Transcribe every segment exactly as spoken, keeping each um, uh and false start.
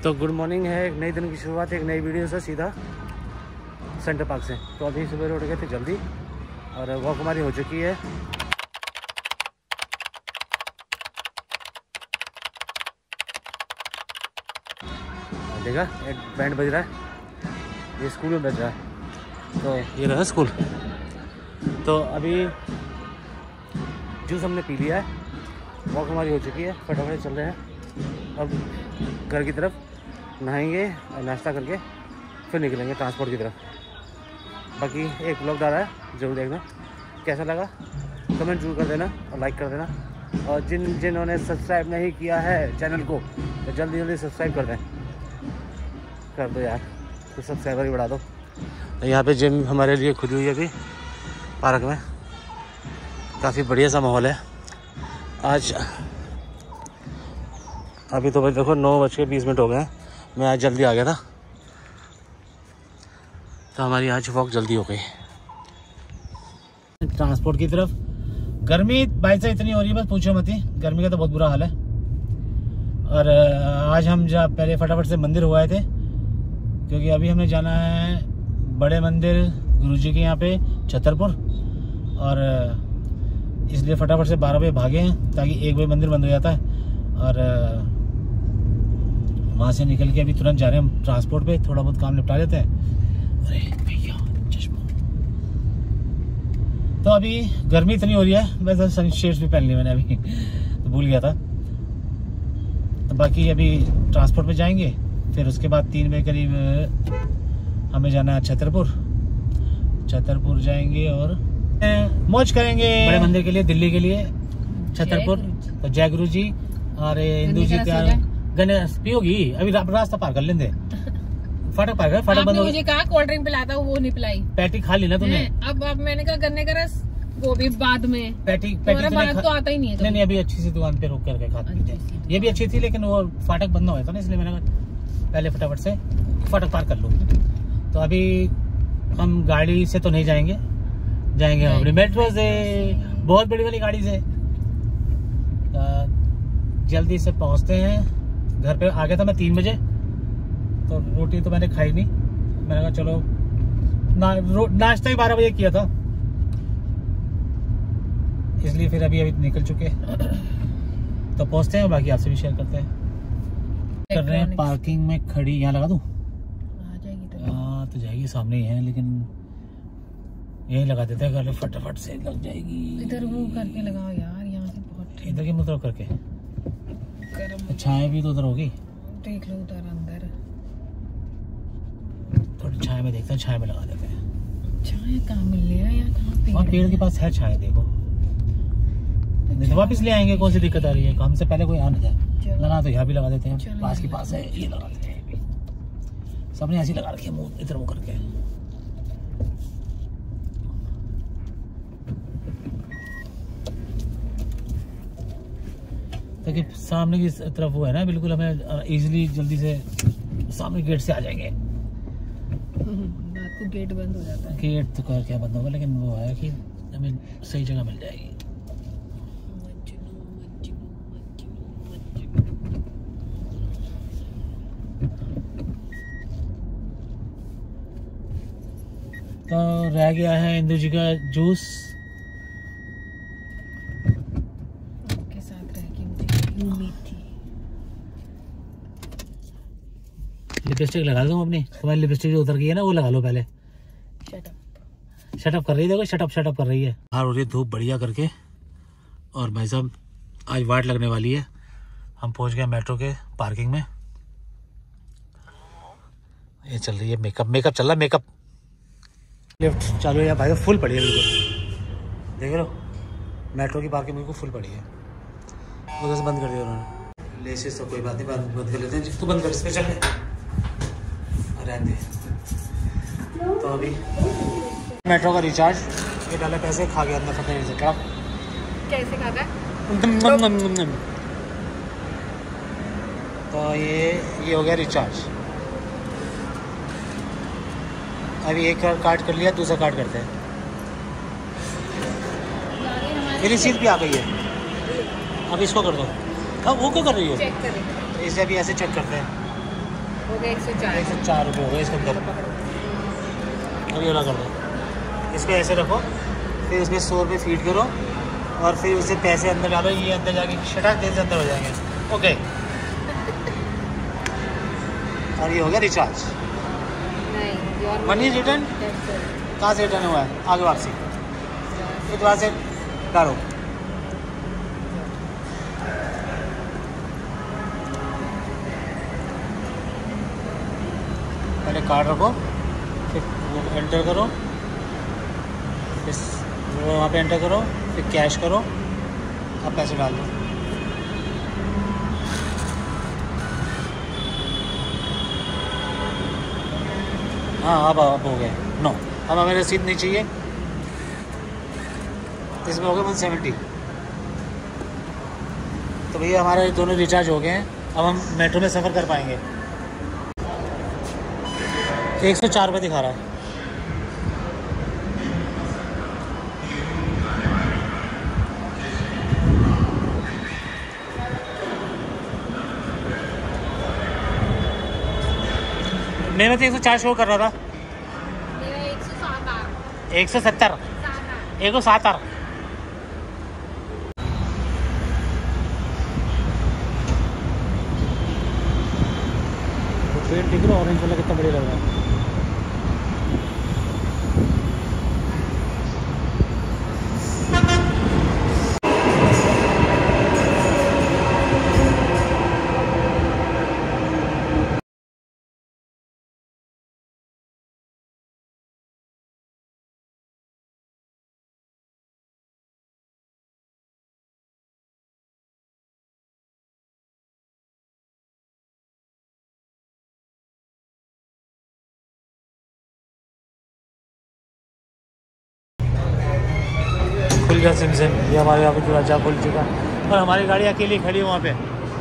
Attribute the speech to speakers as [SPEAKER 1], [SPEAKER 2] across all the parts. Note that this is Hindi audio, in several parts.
[SPEAKER 1] तो गुड मॉर्निंग है, एक नई दिन की शुरुआत एक नई वीडियो से सीधा सेंटर पार्क से। तो अभी सुबह उठ गए थे जल्दी और वॉक हमारी हो चुकी है। देखा एक बैंड बज रहा है, ये स्कूल में बज रहा है। तो ये रहा स्कूल। तो अभी जूस हमने पी लिया है, वॉक हमारी हो चुकी है, फटाफट चल रहे हैं अब घर की तरफ। नहाएंगे और नाश्ता करके फिर निकलेंगे ट्रांसपोर्ट की तरफ। बाकी एक ब्लॉग डाला है, जरूर देखना। कैसा लगा कमेंट जरूर कर देना और लाइक कर देना। और जिन जिन्होंने सब्सक्राइब नहीं किया है चैनल को तो जल्दी जल्दी सब्सक्राइब कर दें, कर दो यार, तो सब्सक्राइबर ही बढ़ा दो। तो यहाँ पे जिम हमारे लिए खुली हुई है अभी पार्क में, काफ़ी बढ़िया सा माहौल है आज। अभी तो भाई देखो नौ बज के बीस मिनट हो गए हैं, मैं आज जल्दी आ गया था तो हमारी आज वॉक जल्दी हो गई। ट्रांसपोर्ट की तरफ गर्मी बाइक से इतनी हो रही है, बस पूछो मत ही, गर्मी का तो बहुत बुरा हाल है। और आज हम जब पहले फटाफट से मंदिर हो आए थे, क्योंकि अभी हमें जाना है बड़े मंदिर गुरुजी के यहाँ पे छतरपुर, और इसलिए फटाफट से बारह बजे भागे हैं ताकि एक बजे मंदिर बंद हो जाता है। और वहाँ से निकल के अभी तुरंत जा रहे हैं हम ट्रांसपोर्ट पे, थोड़ा बहुत काम निपटा लेते हैं। अरे भैया चश्मा। तो अभी गर्मी इतनी हो रही है, वैसे सनशेड्स भी पहन ली मैंने अभी तो भूल गया था। तो बाकी अभी ट्रांसपोर्ट पे जाएंगे, फिर उसके बाद तीन बजे करीब हमें जाना है छतरपुर। छतरपुर जाएंगे और मौज करेंगे बड़े मंदिर के लिए, दिल्ली के लिए छतरपुर। तो जय गुरु जी और हिंदू जी का गणेश पियोगी, अभी रास्ता पार कर लेंगे। फाटक पार कर, फाटक बंद हो गया। कहा कोल्ड ड्रिंक पिलाता हूँ, वो नहीं पिलाई। पैटी खा ली ना तूने? अब अब मैंने कहा गन्ने का रस, वो भी बाद में। पैटी पैटी बात तो आता ही नहीं है। नहीं नहीं, अभी अच्छी सी दुकान पे रुक करके खाते हैं। ये भी अच्छी थी, लेकिन वो फाटक बंद हो गया था ना, इसलिए मैंने कहा पहले फटाफट से फाटक पार कर लूँ। तो अभी हम गाड़ी से तो नहीं जाएंगे, जाएंगे अपनी मेट्रो से, बहुत बड़ी वाली गाड़ी से। जल्दी से पहुंचते हैं घर पे। आ गया था मैं तीन बजे, तो रोटी तो मैंने खाई नहीं। मैंने कहा चलो ना, नाश्ता ही बारह बजे किया था, इसलिए फिर अभी अभी निकल चुके। तो पहुंचते हैं, बाकी आपसे भी शेयर करते हैं। कर रहे हैं पार्किंग में खड़ी, यहाँ लगा दूं? आ जाएगी तो आ, तो जाएगी, सामने ही है, लेकिन यही लगा देते हैं, घर फटाफट से लग जाएगी। इधर वो करके लगाओ यार, यहाँ से बहुत इधर की मतलब करके छाया भी तो उधर होगी, देख लो उधर अंदर। थोड़ी छाया में देखते हैं, छाया में लगा देते हैं। छाया कहाँ मिल रहा है यार, कहाँ पेड़? और पेड़ के पास है छाया, देखो। नहीं तो वापस ले आएंगे, कौन सी दिक्कत आ रही है? हमसे पहले कोई आ न जाए। लगा तो यहाँ भी लगा देते हैं, पास के पास है, ये लगा देते हैं। सबने ऐसी लगा रखी है, मुँह इधर मुँह करके। ताकि सामने की तरफ वो है ना, बिल्कुल हमें इजीली जल्दी से सामने गेट से आ जाएंगे। रात को गेट बंद हो जाता है। गेट तो कर क्या बंद होगा, लेकिन वो है कि हमें सही जगह मिल जाएगी। तो रह गया है हिंदू जी का जूस। लिपस्टिक लगा दूं अपनी, तुम्हारी लिपस्टिक जो उतर गई है ना, वो लगा लो पहले। शटअप शटअप कर रही है, देखो शटअप शटअप कर रही है। बाहर हो रही है धूप बढ़िया करके, और भाई साहब आज वाट लगने वाली है। हम पहुंच गए मेट्रो के पार्किंग में। ये चल रही है मेकअप, मेकअप चल रहा है, मेकअप। लिफ्ट चालू है भाई, फुल पड़ी है बिल्कुल, देख लो मेट्रो की पार्किंग बिल्कुल फुल पड़ी है। उधर से बंद कर दिया उन्होंने। लेसेस तो कोई बात नहीं, बंद कर लेते हैं। तू बंद कर, इस पे चल रहने। तो अभी मेट्रो का रिचार्ज, ये डाले पैसे, खा गया अंदर फटे से। क्या कैसे खा गया? तो ये ये हो गया रिचार्ज। अभी एक कार्ड कर लिया, दूसरा कार्ड करते हैं। ये रिसीट भी आ गई है, अब इसको कर दो। अब वो क्या कर रही है? चेक करें। इसे भी ऐसे चेक करते हैं।
[SPEAKER 2] हो गए एक सौ चार
[SPEAKER 1] एक सौ चार रुपये हो गए इसके अंदर। अभी वाला कर दो, इसको ऐसे रखो, फिर इसमें सौ रुपये फीड करो और फिर उसे पैसे अंदर डालो, ये अंदर जाके शटाक देर से अंदर हो जाएंगे। ओके और ये हो गया रिचार्ज। मनी रिटर्न कहाँ से रिटर्न हुआ है? आगे वापसी, इस वहाँ से डालो। पहले कार्ड रखो, फिर वो एंटर करो, फिर वो वहाँ पे एंटर करो, फिर कैश करो, अब पैसे डाल दो। हाँ अब अब हो गए नो, अब हमें रसीद नहीं चाहिए। इसमें हो गए वन सेवेंटी। तो भैया हमारे दोनों रिचार्ज हो गए हैं, अब हम मेट्रो में सफ़र कर पाएंगे। एक सौ चार रुपये दिखा रहा है। मेरे तो एक सौ चार शो कर रहा था।
[SPEAKER 2] मेरा एक सौ सात
[SPEAKER 1] एक सौ सत्तर एक सौ सात आर। पेड़ दिख रहा ऑरेंज वाला कितना बढ़िया लग रहा है। खुल गया सिम सिम, ये हमारे यहाँ पे दरवाजा खुल चुका और हमारी गाड़ी अकेली खड़ी है वहाँ पे।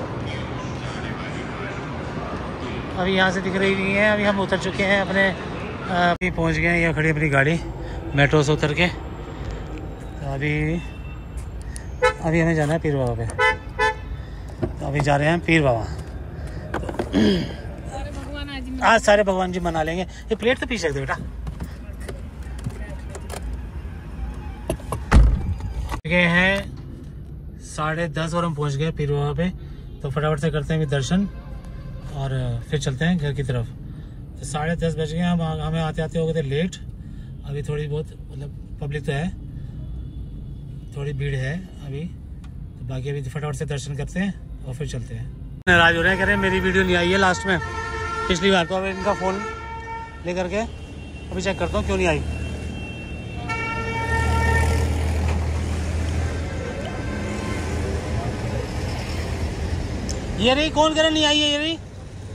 [SPEAKER 1] अभी यहाँ से दिख रही नहीं है, अभी हम उतर चुके हैं अपने, अभी पहुँच गए हैं। यहाँ खड़ी अपनी गाड़ी मेट्रो से उतर के। तो अभी अभी हमें जाना है पीर बाबा पे, तो अभी जा रहे हैं पीर बाबा। आज सारे भगवान जी मना लेंगे। ये प्लेट तो पीछे रख दो बेटा। गए हैं साढ़े दस और हम पहुंच गए पीर बाबा पे। तो फटाफट से करते हैं अभी दर्शन और फिर चलते हैं घर की तरफ। तो साढ़े दस बज गए, हम हमें आते आते हो गए थे लेट। अभी थोड़ी बहुत मतलब पब्लिक तो है, थोड़ी भीड़ है अभी, तो बाकी अभी फटाफट से दर्शन करते हैं और फिर चलते हैं। नाराज हो रहे हैं, कह रहे हैं मेरी वीडियो नहीं आई है लास्ट में पिछली बार। तो अब इनका फ़ोन ले करके अभी चेक करता हूँ क्यों नहीं आई। ये रही, कौन कह रहा नहीं आई है? ये रही।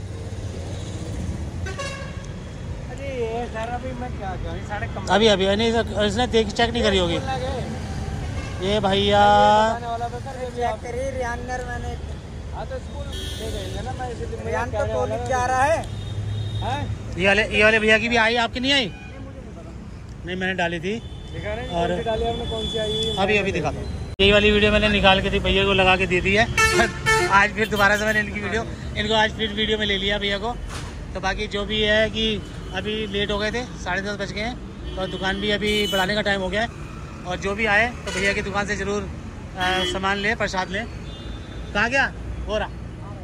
[SPEAKER 3] अरे ये सर अभी मैं क्या करूं, साढ़े कम
[SPEAKER 1] अभी अभी नहीं, इसने देख चेक नहीं करी होगी ये भैया।
[SPEAKER 3] चेक करिए रियानर मैंने। हाँ तो स्कूल ले गए ना, मैं इसलिए रियान तो कॉलेज जा रहा है। हैं
[SPEAKER 1] ये वाले ये वाले भैया की भी आई, आपकी नहीं आई? नहीं मैंने डाली थी।
[SPEAKER 3] दिखा रहे हैं
[SPEAKER 1] और
[SPEAKER 3] कौन सी डाली आपने, कौन सी आई?
[SPEAKER 1] अभी अभी दिखा दो। यही वाली वीडियो मैंने निकाल के थी भैया को लगा के दे दी है। आज फिर दोबारा से मैंने इनकी वीडियो इनको आज फिर वीडियो में ले लिया भैया को। तो बाकी जो भी है कि अभी लेट हो गए थे, साढ़े दस बज गए हैं, तो दुकान भी अभी बढ़ाने का टाइम हो गया है। और जो भी आए तो भैया की दुकान से ज़रूर सामान ले, प्रसाद ले। कहाँ गया हो रहा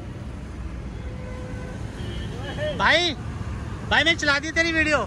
[SPEAKER 1] भाई? भाई मैं चला दी तेरी वीडियो,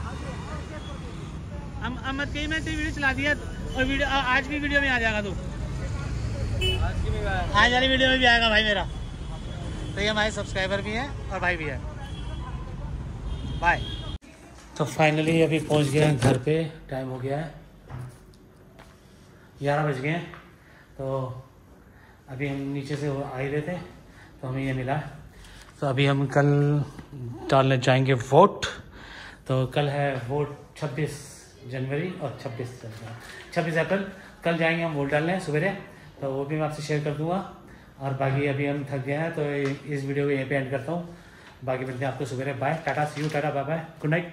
[SPEAKER 1] अब मत कही, मैं तेरी वीडियो चला दिया और वीडियो आज भी वीडियो में आ जाएगा तू।
[SPEAKER 3] आज की भी
[SPEAKER 1] आज वाली वीडियो में भी आएगा भाई मेरा। तो ये हमारे सब्सक्राइबर भी हैं और भाई भी है। बाय। तो फाइनली अभी पहुंच गए हैं घर पे। टाइम हो गया है ग्यारह बज गए हैं। तो अभी हम नीचे से आ ही रहे थे तो हमें ये मिला। तो अभी हम कल डालने जाएंगे वोट। तो कल है वोट छब्बीस जनवरी और छब्बीस छब्बीस अप्रैल। कल जाएंगे हम वोट डालने सवेरे, तो वो भी मैं आपसे शेयर कर दूंगा। और बाकी अभी हम थक गए हैं तो इस वीडियो को यहीं पे एंड करता हूँ। बाकी मिलते हैं आपको सवेरे। Bye, tata, see you, tata, bye bye, good night,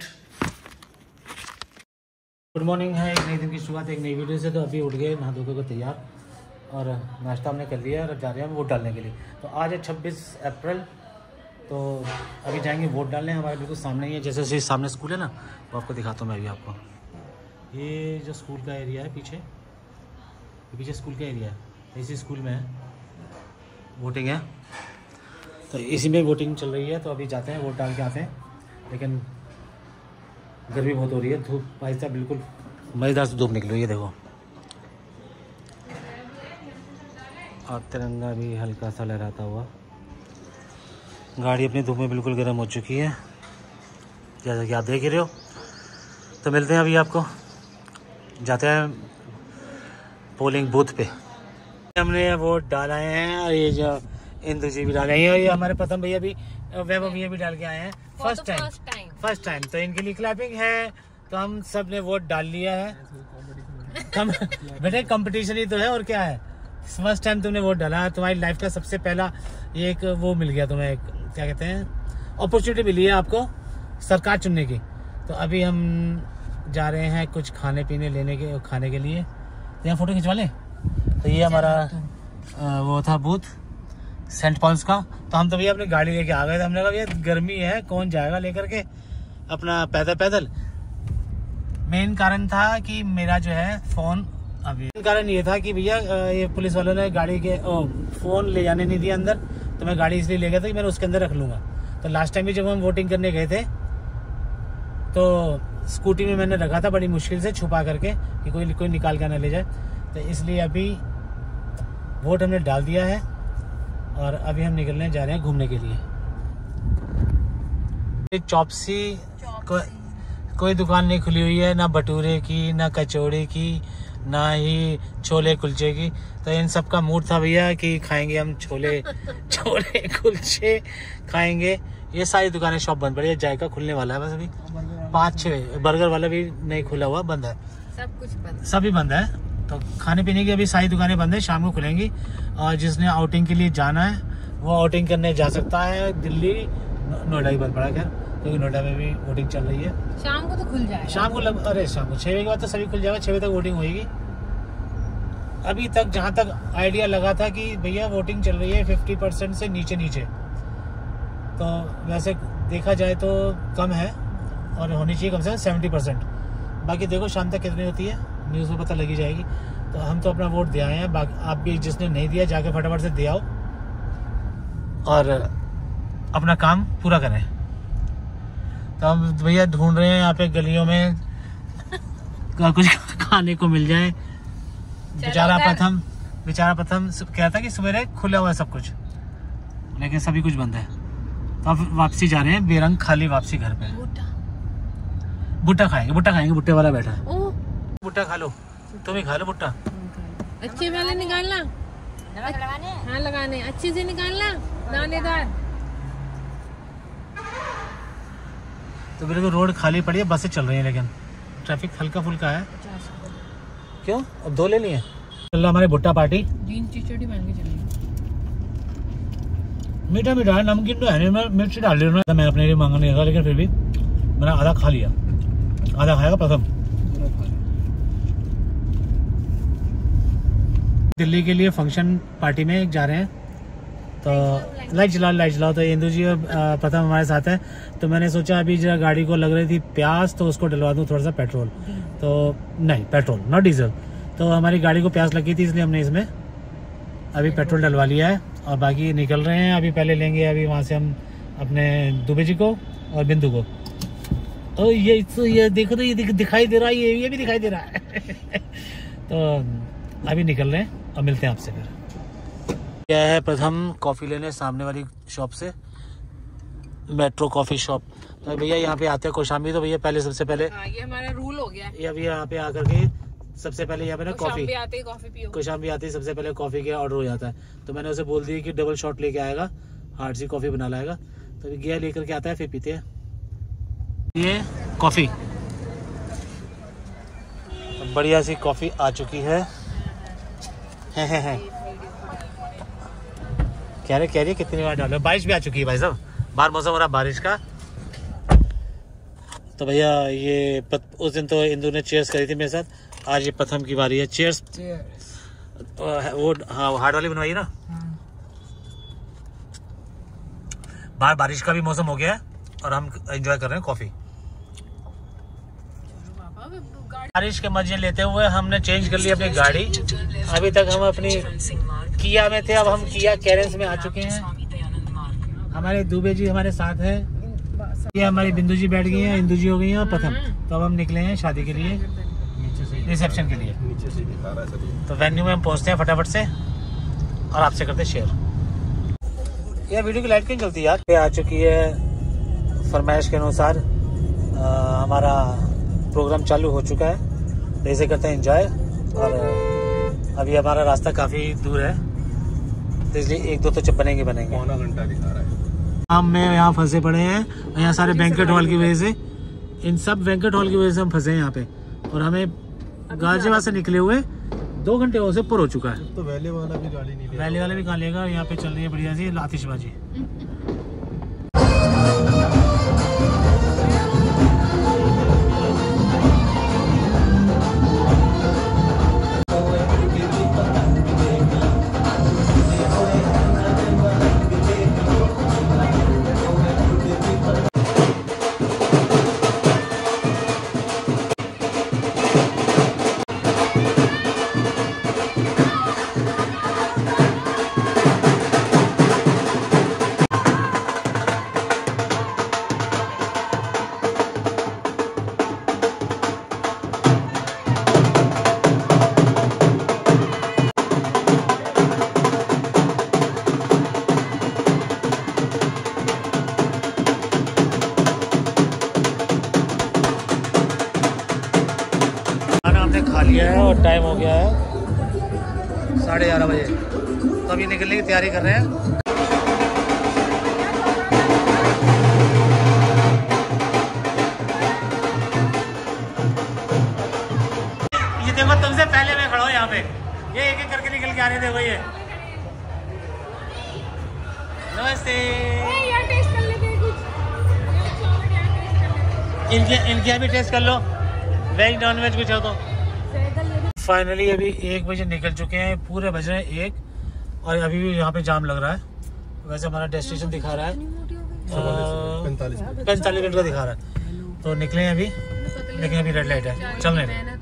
[SPEAKER 1] good morning है। एक नई दिन की शुरुआत एक नई वीडियो से। तो अभी उठ गए, नहा धोकर को तैयार और नाश्ता हमने कर लिया और जा रहे हैं वोट डालने के लिए। तो आज है छब्बीस अप्रैल तो अभी जाएंगे वोट डालने, हमारे बिल्कुल सामने ही है, जैसे जैसे सामने स्कूल है ना, वो आपको दिखाता हूँ मैं अभी आपको। ये जो स्कूल का एरिया है पीछे, ये पीछे स्कूल का एरिया है, इसी स्कूल में है वोटिंग है, तो इसी में वोटिंग चल रही है। तो अभी जाते हैं वोट डाल के आते हैं, लेकिन गर्मी बहुत हो रही है, धूप भाई साहब बिल्कुल मज़ेदार से धूप निकली हुई है देखो, और तिरंगा भी हल्का सा लहराता हुआ। गाड़ी अपनी धूप में बिल्कुल गर्म हो चुकी है, जैसा कि आप देख ही रहे हो। तो मिलते हैं अभी आपको, जाते हैं पोलिंग बूथ पे। हमने वोट डाला है, और ये जो इंदु जी भी डाले हैं, और ये हमारे प्रथम भैया भी, वैभव भैया भी डाल के आए हैं फर्स्ट टाइम फर्स्ट टाइम तो इनके लिए क्लैपिंग है। तो हम सब ने वोट डाल लिया है। कम बेटे कंपटीशन ही तो है, और क्या है। फर्स्ट टाइम तुमने वोट डाला, तुम्हारी लाइफ का सबसे पहला ये एक वो मिल गया तुम्हें, एक क्या कहते हैं, अपॉर्चुनिटी मिली है आपको सरकार चुनने की। तो अभी हम जा रहे हैं कुछ खाने पीने लेने के खाने के लिए, तो यहाँ फोटो खिंचवा लें। तो ये हमारा आ, वो था बूथ सेंट पॉल्स का। तो हम तो भैया अपनी गाड़ी लेके आ गए थे, हमने कहा भैया गर्मी है, कौन जाएगा लेकर के अपना पैदल पैदल। मेन कारण था कि मेरा जो है फ़ोन, अभी कारण ये था कि भैया ये पुलिस वालों ने गाड़ी के ओ, फ़ोन ले जाने नहीं दिया अंदर, तो मैं गाड़ी इसलिए ले गया था कि मैंने उसके अंदर रख लूँगा। तो लास्ट टाइम भी जब हम वोटिंग करने गए थे तो स्कूटी में मैंने रखा था बड़ी मुश्किल से छुपा करके कि कोई कोई निकाल कर ना ले जाए। तो इसलिए अभी वोट हमने डाल दिया है, और अभी हम निकलने जा रहे हैं घूमने के लिए। चौपसी को, कोई दुकान नहीं खुली हुई है, ना भटूरे की, ना कचौड़ी की, ना ही छोले कुलचे की। तो इन सब का मूड था भैया कि खाएंगे हम छोले छोले कुलचे खाएंगे। ये सारी दुकानें शॉप बंद पड़ी है, जायका खुलने वाला है बस अभी पाँच छः, बर्गर वाला भी नहीं खुला हुआ, बंद है,
[SPEAKER 2] सब कुछ बंद,
[SPEAKER 1] सभी बंद है। तो खाने पीने की अभी सारी दुकानें बंद है, शाम को खुलेंगी। और जिसने आउटिंग के लिए जाना है वो आउटिंग करने जा सकता है। दिल्ली नोएडा ही बंद पड़ा खैर, क्योंकि नोएडा में भी वोटिंग चल रही है।
[SPEAKER 2] शाम को तो खुल जाएगा,
[SPEAKER 1] शाम को लग, अरे शाम को छः बजे के बाद तो सभी खुल जाएगा, छः बजे तक वोटिंग होगी। अभी तक जहाँ तक आइडिया लगा था कि भैया वोटिंग चल रही है फिफ्टी परसेंट से नीचे नीचे, तो वैसे देखा जाए तो कम है, और होनी चाहिए कम से कम सेवेंटी परसेंट। बाकी देखो शाम तक कितनी होती है, न्यूज़ में पता लगी जाएगी। तो हम तो अपना वोट दे आए हैं, बाकी आप भी जिसने नहीं दिया जाके फटाफट से दे आओ और अपना काम पूरा करें। तो हम भैया ढूंढ रहे हैं यहाँ पे गलियों में कुछ खाने को मिल जाए। बेचारा प्रथम बेचारा प्रथम कहता कि सवेरे खुला हुआ है सब कुछ, लेकिन सभी कुछ बंद है। तो अब वापसी जा रहे हैं, बेरंग खाली वापसी घर पे। भुट्टा खाएंगे, भुट्टा खाएंगे, भुट्टे वाला बैठा है। भुट्टा खा लो, तुम ही खा लो भुट्टा।
[SPEAKER 2] अच्छे वाले निकालना, हाँ लगाने अच्छे से निकालना, दानेदार।
[SPEAKER 1] तो बिल्कुल रोड खाली पड़ी है, बसें चल रही हैं, लेकिन ट्रैफिक हल्का फुल्का है। क्यों, अब दो ले लिए। चल रहा हमारे भुट्टा पार्टी,
[SPEAKER 2] जीन टी-शर्ट पहन के चलेंगे।
[SPEAKER 1] मीठा मीठा है, नमकीन तो है नहीं, मैं मिर्च डाल रही हूँ। मैं अपने लिए मांगा नहीं था, लेकिन फिर भी मैंने आधा खा लिया, आधा खाएगा प्रथम। दिल्ली के लिए फंक्शन पार्टी में जा रहे हैं, तो लाइट जलाओ लाइट जलाओ। तो इंदु जी और प्रथम हमारे साथ है। तो मैंने सोचा अभी जरा गाड़ी को लग रही थी प्यास, तो उसको डलवा दूं थोड़ा सा पेट्रोल। तो नहीं, पेट्रोल नॉट डीजल। तो हमारी गाड़ी को प्यास लगी थी, इसलिए हमने इसमें अभी पेट्रोल डलवा लिया है, और बाकी निकल रहे हैं। अभी पहले लेंगे अभी वहाँ से हम अपने दुबे जी को और बिंदु को। ओ ये तो ये देखो, तो ये दिखाई दे रहा है, ये ये भी दिखाई दे रहा है। तो अभी निकल रहे हैं और मिलते हैं आपसे फिर। क्या है, प्रथम कॉफ़ी लेने सामने वाली शॉप से, मेट्रो कॉफ़ी शॉप। तो भैया यहाँ पे आते हैं कौशाम्बी, तो भैया पहले सबसे पहले
[SPEAKER 2] हाँ, ये हमारा रूल हो गया।
[SPEAKER 1] ये अभी यहाँ पे आकर के सबसे पहले यहाँ पे ना कॉफ़ी
[SPEAKER 2] आते ही कॉफ़ी पियो,
[SPEAKER 1] कौशाम्बी आते ही सबसे पहले कॉफ़ी का ऑर्डर हो जाता है। तो मैंने उसे बोल दिया कि डबल शॉट लेके आएगा, हार्ड सी कॉफ़ी बना लाएगा। तो गया लेकर के आता है, फिर पीते हैं ये कॉफ़ी। बढ़िया सी कॉफ़ी आ चुकी है। है, है, है। कह रहे कह रही कितनी बार डालो, बारिश भी आ चुकी है भाई साहब, बाहर मौसम हो रहा बारिश का। तो भैया ये पत, उस दिन तो इंदु ने चेयर्स करी थी मेरे साथ, आज ये प्रथम की बारी है। चेयर्स वो हाँ हार्ड वाली बनवाई ना। बाहर बारिश का भी मौसम हो गया है और हम एंजॉय कर रहे हैं कॉफी। बारिश के मजे लेते हुए हमने चेंज कर ली अपनी गाड़ी। अभी तक हम अपनी किया में थे, अब हम किया कैरेंस में आ चुके हैं। हमारे दुबे जी हमारे साथ है, ये हमारी बिंदु जी बैठ गई हैं, इंदु जी हो गई हैं और प्रथम। तो अब हम निकले हैं शादी के लिए, रिसेप्शन के लिए। तो वेन्यू में हम पहुंचते हैं फटाफट से और आपसे करते हैं शेयर। यह वीडियो की लाइट क्यों चलती है यार? ये आ चुकी है फरमाइश के अनुसार, हमारा प्रोग्राम चालू हो चुका है। तो इसे करते हैं एंजॉय। और अभी हमारा रास्ता काफी दूर है, तो इसलिए एक दो तो चप बनेंगे बनेंगे। पौना घंटा दिखा रहा है। हम में यहाँ फंसे पड़े हैं, यहाँ सारे बैंकेट हॉल की वजह से, इन सब बैंकेट हॉल की वजह से हम फंसे हैं यहाँ पे। और हमें गाजियाबाद से निकले हुए दो घंटे से ऊपर हो चुका है।
[SPEAKER 4] तो वैले वाला भी गाड़ी नहीं,
[SPEAKER 1] वैले वाला भी कहाँ लेगा। यहाँ पे चल रही है बढ़िया सी आतिशबाजी। खा लिया है और टाइम हो गया है साढ़े ग्यारह बजे। तो अभी निकलने की तैयारी कर रहे हैं। ये देखो तुमसे पहले मैं खड़ा हूँ यहाँ पे, ये एक एक करके निकल के आने देखो। ये नमस्ते। इनके इनके यहाँ भी टेस्ट कर लो, वेज नॉन वेज कुछ हो तो। फाइनली अभी एक बजे निकल चुके हैं, पूरे बज रहे हैं एक, और अभी भी यहाँ पे जाम लग रहा है। वैसे हमारा डेस्टिनेशन दिखा रहा है पैंतालीस मिनट का दिखा रहा है। तो निकले हैं अभी, लेकिन अभी रेड लाइट है, चल रहे हैं।